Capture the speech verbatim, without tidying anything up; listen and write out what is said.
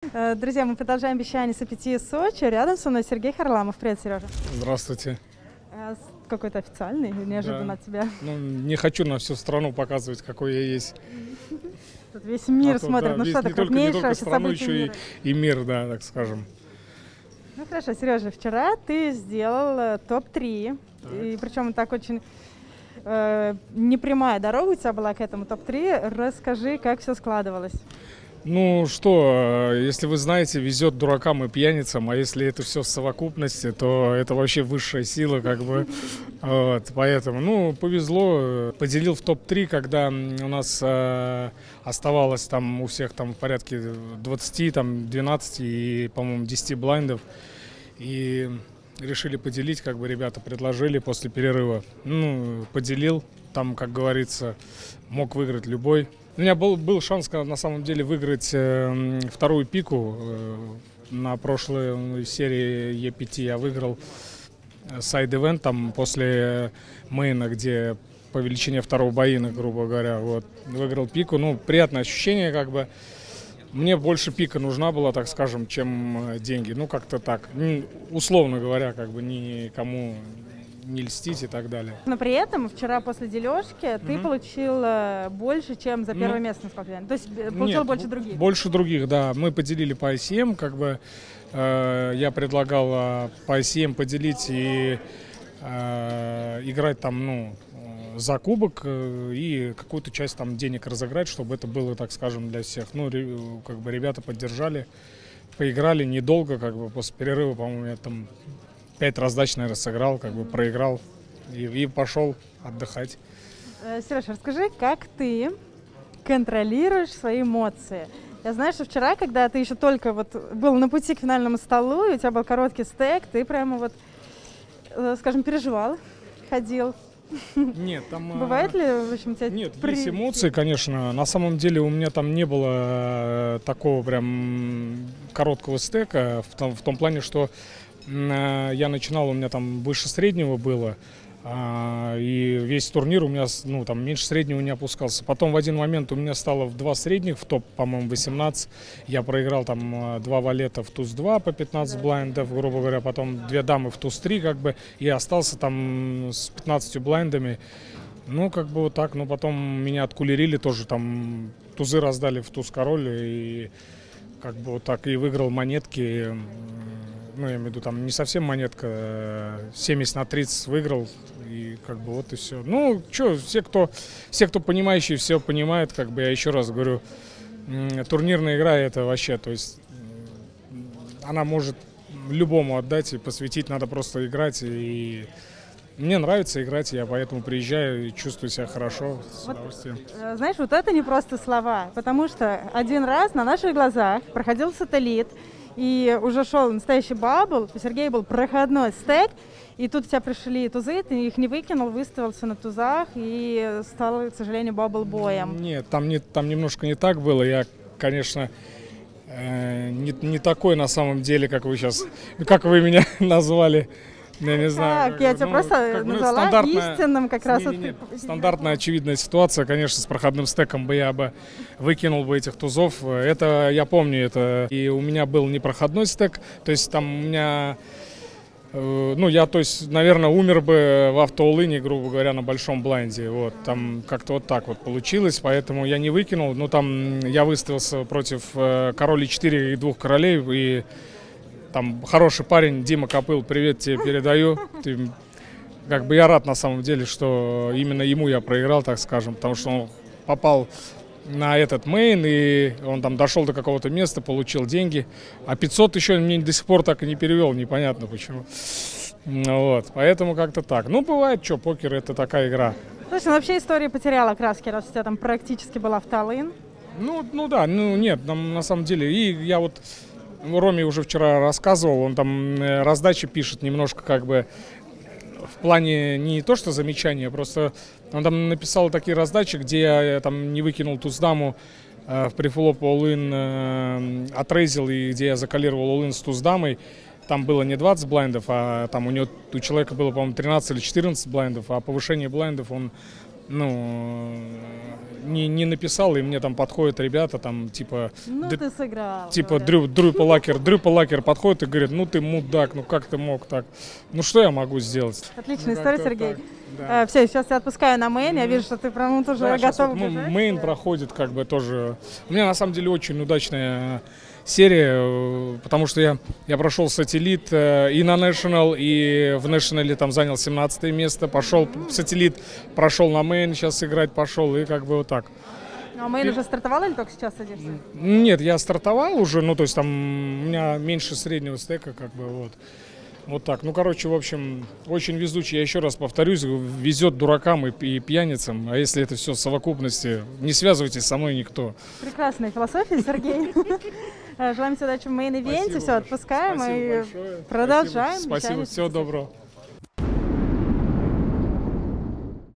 Э, Друзья, мы продолжаем вещание с аппетита Сочи. Рядом со мной Сергей Харламов. Привет, Сережа. Здравствуйте. Э, с- Какой-то официальный, неожиданно Да. от тебя. Ну, не хочу на всю страну показывать, какой я есть. Тут весь мир А то, смотрит. да, Ну весь- что, это не только, не крупнейшее только вообще страну, событие еще мира. и, и мир, да, так скажем. Ну хорошо, Сережа, вчера ты сделал э, топ три. Так. И причем так очень э, непрямая дорога у тебя была к этому топ три. Расскажи, как все складывалось. Ну что, э, если вы знаете, везет дуракам и пьяницам, а если это все в совокупности, то это вообще высшая сила, как бы. Вот, поэтому, ну, повезло, э, поделил в топ три, когда м, у нас э, оставалось там у всех там в порядке двадцати, там двенадцати и, по-моему, десяти блайндов. И решили поделить, как бы ребята предложили после перерыва. Ну, поделил, там, как говорится, мог выиграть любой. У меня был, был шанс, на самом деле, выиграть э, вторую пику. Э, на прошлой серии Е пять я выиграл сайд-эвент там после мейна, где по величине второго боина, грубо говоря, вот, выиграл пику. Ну, приятное ощущение, как бы. Мне больше пика нужна была, так скажем, чем э, деньги. Ну, как-то так. Ну, условно говоря, как бы никому не льстить и так далее. Но при этом вчера после дележки ты Мгм. получил э, больше, чем за первое Ну, место, насколько я знаю. То есть э, получил Нет, больше б- других. Больше других, да. Мы поделили по ай си эм, как бы э, я предлагал э, по ай си эм поделить и э, играть там, ну, э, за кубок э, и какую-то часть там денег разыграть, чтобы это было, так скажем, для всех. Ну, ре- как бы ребята поддержали, поиграли недолго, как бы после перерыва, по-моему, я там пять раздач, наверное, сыграл, как бы проиграл и, и пошел отдыхать. Э, Сереж, расскажи, как ты контролируешь свои эмоции? Я знаю, что вчера, когда ты еще только вот был на пути к финальному столу, и у тебя был короткий стек, ты прямо вот, э, скажем, переживал, ходил. Нет, там... э, Бывает ли, в общем, у тебя... Нет, при- есть эмоции, конечно. На самом деле у меня там не было э, такого прям короткого стека, в том, в том плане, что м, э, я начинал, у меня там выше среднего было, а, и весь турнир у меня, с- ну, там меньше среднего не опускался. Потом в один момент у меня стало в два средних, в топ, по-моему, восемнадцать. Я проиграл там э, два валета в туз два по пятнадцать блайндов, грубо говоря, потом две дамы в туз три, как бы, и остался там с пятнадцатью блайндами. Ну, как бы вот так, но потом меня откулерили тоже, там тузы раздали в туз король, и как бы вот так и выиграл монетки, м, ну, я имею в виду, там не совсем монетка, э, семьдесят на тридцать выиграл, и как бы вот и все. Ну, что, все, кто, все, кто понимающие, все понимают, как бы я еще раз говорю, м, турнирная игра это вообще, то есть м, она может любому отдать и посвятить, надо просто играть, и мне нравится играть, я поэтому приезжаю и чувствую себя хорошо, с Вот, удовольствием. э, знаешь, вот это не просто слова, потому что один раз на наших глазах проходил сателлит, и уже шел настоящий бабл, у Сергея был проходной стек, и тут у тебя пришли тузы, ты их не выкинул, выставился на тузах и стал, к сожалению, бабл-боем. Нет, там, не, там немножко не так было. Я, конечно, э, не, не такой на самом деле, как вы сейчас, как вы меня назвали. Я не знаю. Так, я тебя ну, просто как бы, ну, назвала стандартная- истинным как раз. Не, вот не, не, ты- стандартная очевидная ситуация, конечно, с проходным стеком бы я бы выкинул бы этих тузов. Это я помню, это и у меня был непроходной стек, то есть там у меня, э, ну я, то есть, наверное, умер бы в автоулыне, грубо говоря, на большом блайнде. Вот там как-то вот так вот получилось, поэтому я не выкинул. Ну там я выставился против э, короля четыре и двух королей и там хороший парень Дима Копыл, привет тебе передаю. Ты, как бы я рад на самом деле, что именно ему я проиграл, так скажем, потому что он попал на этот мейн, и он там дошел до какого-то места, получил деньги, а пятьсот еще мне до сих пор так и не перевел, непонятно почему. Ну вот, поэтому как-то так. Ну, бывает, что, покер это такая игра. Слушай, ну вообще история потеряла краски, раз у тебя там практически была в Таллин. Ну, ну да, ну нет, там, на самом деле, и я вот Роме уже вчера рассказывал, он там э, раздачи пишет немножко как бы в плане не то что замечания, просто он там написал такие раздачи, где я там не выкинул туз-даму э, в префлоп all-in, э, отрейзил, и где я закалировал all-in с туз-дамой. Там было не двадцать блайндов, а там у него, у человека было, по-моему, тринадцать или четырнадцать блайндов, а повышение блайндов он ну, не, не написал, и мне там подходят ребята, там, типа... Ну, д- ты сыграл. Типа говорят. Дрю, Дрю Палакер, Дрю Палакер подходит и говорит, ну ты мудак, ну как ты мог так? Ну что я могу сделать? Отличная Ну, история, как-то Сергей. так, да. все, сейчас я отпускаю на мейн. Я вижу, что ты прям вот уже Да, щас готов вот м- бежать. мейн проходит как бы тоже. У меня на самом деле очень удачная серия, э, потому что я, я прошел сателлит э, и на National, и в National там занял семнадцатое место, пошел в сателлит, прошел на мейн, сейчас играть пошел, и как бы вот так. А мейн уже стартовал или только сейчас садишься? Нет, я стартовал уже, ну то есть там у меня меньше среднего стека, как бы вот. Вот так. Ну, короче, в общем, очень везучий. Я еще раз повторюсь, везет дуракам и, и пьяницам. А если это все в совокупности, не связывайтесь со мной никто. Прекрасная философия, Сергей. Желаем тебе удачи в мейн-ивенте. Все, отпускаем Спасибо и большое. продолжаем. Спасибо, Спасибо. Всего доброго.